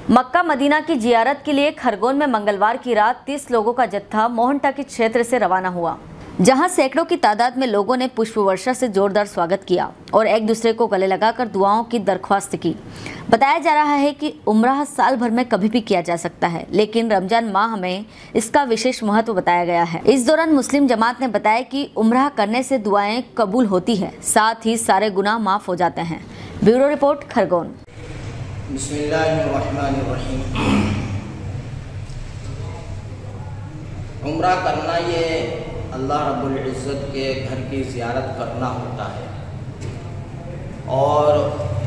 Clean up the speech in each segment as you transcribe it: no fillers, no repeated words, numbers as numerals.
Mecca Medina की जियारत के लिए खरगोन में मंगलवार की रात 30 लोगों का जत्था मोहनटा के क्षेत्र से रवाना हुआ, जहां सैकड़ों की तादाद में लोगों ने पुष्प वर्षा से जोरदार स्वागत किया और एक दूसरे को गले लगाकर दुआओं की दरख्वास्त की। बताया जा रहा है कि उम्राह साल भर में कभी भी किया जा सकता है, लेकिन रमजान माह में इसका विशेष महत्व बताया गया है। इस दौरान मुस्लिम जमात ने बताया कि उम्राह करने से दुआएं कबूल होती है, साथ ही सारे गुनाह माफ हो जाते हैं। Bureau report, Khargone. बिस्मिल्लाहिर्रहमानिर्रहीम। उम्रा करना ये अल्लाह रब्बुल इज़्ज़त के घर की ज़ियारत करना होता है और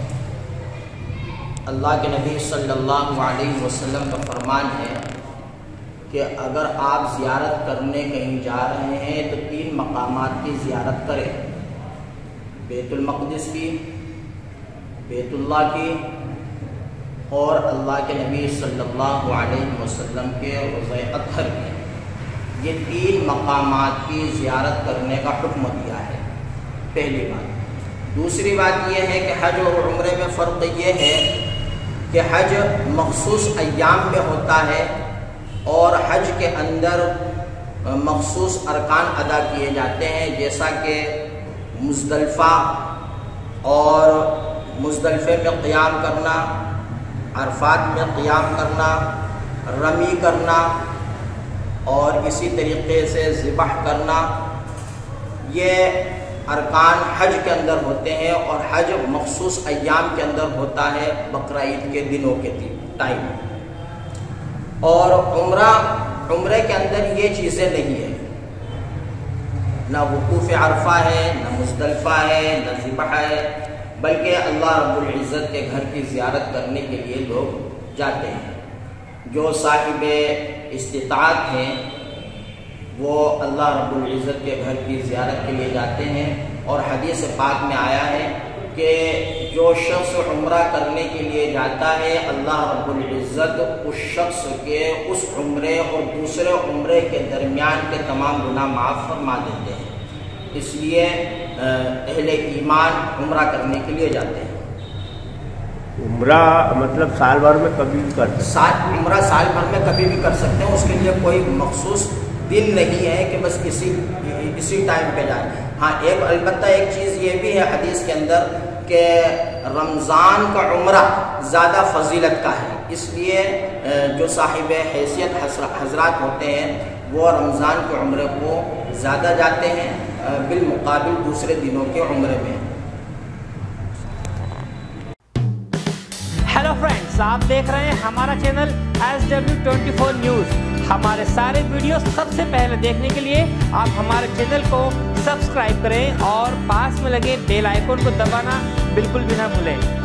अल्लाह के नबी सल्लल्लाहु अलैहि वसल्लम का फरमान है कि अगर आप ज़ियारत करने कहीं जा रहे हैं तो 3 मकामात की ज़ियारत करें, बैतुल मक़दिस की, बैतुल्लाह की और अल्लाह के नबी सल्लल्लाहु अलैहि वसल्लम के रोज़े अतहर की। ये 3 मकामात की ज़ियारत करने का हुक्म दिया है, पहली बात। दूसरी बात ये है कि हज और उम्रे में फ़र्क ये है कि हज मखसूस अय्याम में होता है और हज के अंदर मखसूस अरकान अदा किए जाते हैं, जैसा कि मुज़दलिफ़ा और मुज़दलिफ़े में क़ियाम करना, अरफात में क़ियाम करना, रमी करना और इसी तरीके से ज़िबह करना। ये अरकान हज के अंदर होते हैं और हज मखसूस अय्याम के अंदर होता है, बकरा ईद के दिनों के टाइम। और उम्रे के अंदर ये चीज़ें नहीं है, ना वकूफ़ अरफा है, ना मुज़दलिफ़ा है, ना ज़िबह है, बल्कि अल्लाह रब्बुल इज़्ज़त के घर की ज़ियारत करने के लिए लोग जाते हैं। जो साहिब इस्तिताअत हैं वो अल्लाह रब्बुल इज़्ज़त के घर की ज़ियारत के लिए जाते हैं और हदीस पाक में आया है कि जो शख्स उम्रा करने के लिए जाता है, अल्लाह रब्बुल इज़्ज़त उस शख्स के उस उम्रे और दूसरे उम्रे के दरमियान के तमाम गुनाह माफ़ फरमा देते हैं। इसलिए अहले ईमान उम्रा करने के लिए जाते हैं। उम्रा मतलब साल भर में कभी भी कर सकते हैं? उम्रा साल भर में कभी भी कर सकते हैं, उसके लिए कोई मखसूस दिन नहीं है कि बस इसी टाइम पे जाए। हाँ, अलबत्ता एक चीज़ ये भी है हदीस के अंदर कि रमज़ान का उम्रा ज़्यादा फजीलत का है, इसलिए जो साहिब हैसियत हजरात होते हैं वो रमज़ान के उम्रे को ज़्यादा जाते हैं बिलमुकाबिल दूसरे दिनों के उम्रे में। हेलो फ्रेंड्स, आप देख रहे हैं हमारा चैनल SW24 न्यूज़। हमारे सारे वीडियो सबसे पहले देखने के लिए आप हमारे चैनल को सब्सक्राइब करें और पास में लगे बेल आइकन को दबाना बिल्कुल भी ना भूलें।